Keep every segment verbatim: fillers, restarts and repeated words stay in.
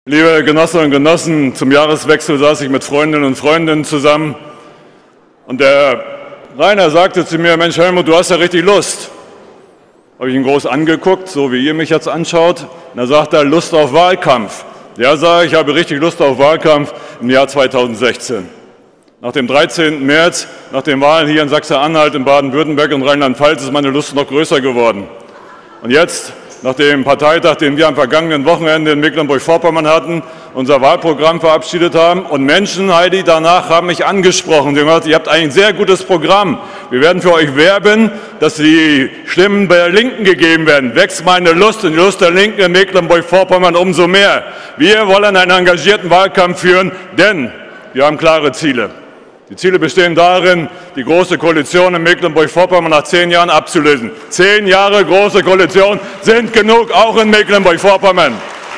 Liebe Genossinnen und Genossen, zum Jahreswechsel saß ich mit Freundinnen und Freunden zusammen und der Rainer sagte zu mir: Mensch Helmut, du hast ja richtig Lust. Habe ich ihn groß angeguckt, so wie ihr mich jetzt anschaut, und da sagt er: Lust auf Wahlkampf. Ja, sage ich, ich habe richtig Lust auf Wahlkampf im Jahr zweitausendsechzehn. Nach dem dreizehnten März, nach den Wahlen hier in Sachsen-Anhalt, in Baden-Württemberg und Rheinland-Pfalz ist meine Lust noch größer geworden. Und jetzt, nach dem Parteitag, den wir am vergangenen Wochenende in Mecklenburg-Vorpommern hatten, unser Wahlprogramm verabschiedet haben. Und Menschen, Heidi, danach haben mich angesprochen. Sie haben gesagt, ihr habt ein sehr gutes Programm. Wir werden für euch werben, dass die Stimmen bei der Linken gegeben werden. Wächst meine Lust und die Lust der Linken in Mecklenburg-Vorpommern umso mehr. Wir wollen einen engagierten Wahlkampf führen, denn wir haben klare Ziele. Die Ziele bestehen darin, die Große Koalition in Mecklenburg-Vorpommern nach zehn Jahren abzulösen. Zehn Jahre Große Koalition sind genug, auch in Mecklenburg-Vorpommern.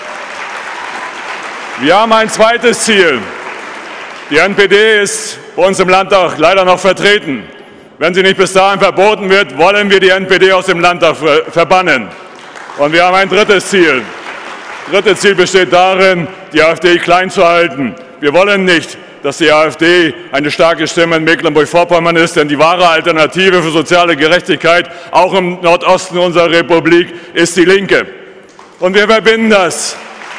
Wir haben ein zweites Ziel. Die N P D ist bei uns im Landtag leider noch vertreten. Wenn sie nicht bis dahin verboten wird, wollen wir die N P D aus dem Landtag verbannen. Und wir haben ein drittes Ziel. Das dritte Ziel besteht darin, die AfD klein zu halten. Wir wollen nicht, dass die AfD eine starke Stimme in Mecklenburg-Vorpommern ist, denn die wahre Alternative für soziale Gerechtigkeit, auch im Nordosten unserer Republik, ist die Linke. Und wir verbinden das.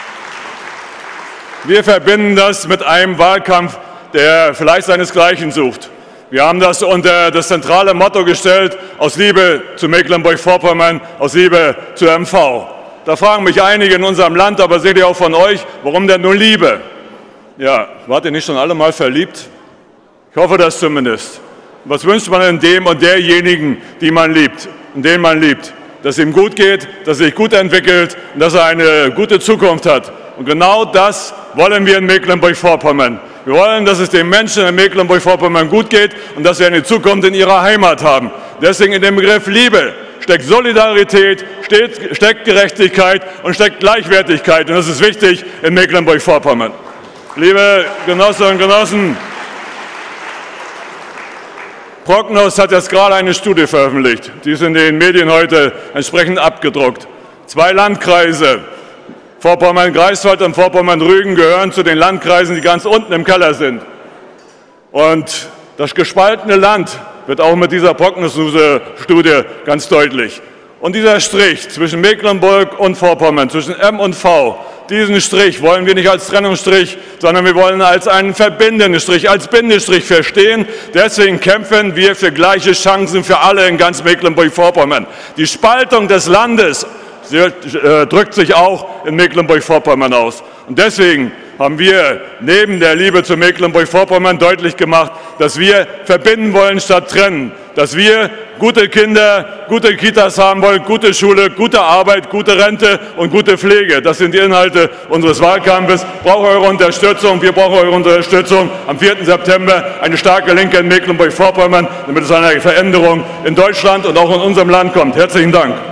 Wir verbinden das mit einem Wahlkampf, der vielleicht seinesgleichen sucht. Wir haben das unter das zentrale Motto gestellt: aus Liebe zu Mecklenburg-Vorpommern, aus Liebe zu M V. Da fragen mich einige in unserem Land, aber seht ihr auch von euch, warum denn nur Liebe? Ja, wart ihr nicht schon alle mal verliebt? Ich hoffe das zumindest. Was wünscht man denn dem und derjenigen, die man liebt und den man liebt? Dass es ihm gut geht, dass er sich gut entwickelt und dass er eine gute Zukunft hat. Und genau das wollen wir in Mecklenburg-Vorpommern. Wir wollen, dass es den Menschen in Mecklenburg-Vorpommern gut geht und dass sie eine Zukunft in ihrer Heimat haben. Deswegen in dem Begriff Liebe steckt Solidarität, steckt Gerechtigkeit und steckt Gleichwertigkeit. Und das ist wichtig in Mecklenburg-Vorpommern. Liebe Genossinnen und Genossen, Prognos hat jetzt gerade eine Studie veröffentlicht. Die ist in den Medien heute entsprechend abgedruckt. Zwei Landkreise, Vorpommern-Greifswald und Vorpommern-Rügen, gehören zu den Landkreisen, die ganz unten im Keller sind. Und das gespaltene Land wird auch mit dieser Prognos-Studie ganz deutlich. Und dieser Strich zwischen Mecklenburg und Vorpommern, zwischen M und V, diesen Strich wollen wir nicht als Trennungsstrich, sondern wir wollen als einen verbindenden Strich, als Bindestrich verstehen. Deswegen kämpfen wir für gleiche Chancen für alle in ganz Mecklenburg-Vorpommern. Die Spaltung des Landes drückt sich auch in Mecklenburg-Vorpommern aus. Und deswegen haben wir neben der Liebe zu Mecklenburg-Vorpommern deutlich gemacht, dass wir verbinden wollen statt trennen, dass wir gute Kinder, gute Kitas haben wollen, gute Schule, gute Arbeit, gute Rente und gute Pflege. Das sind die Inhalte unseres Wahlkampfes. Ich brauche eure Unterstützung, wir brauchen eure Unterstützung am vierten September, eine starke Linke in Mecklenburg-Vorpommern, damit es zu einer Veränderung in Deutschland und auch in unserem Land kommt. Herzlichen Dank.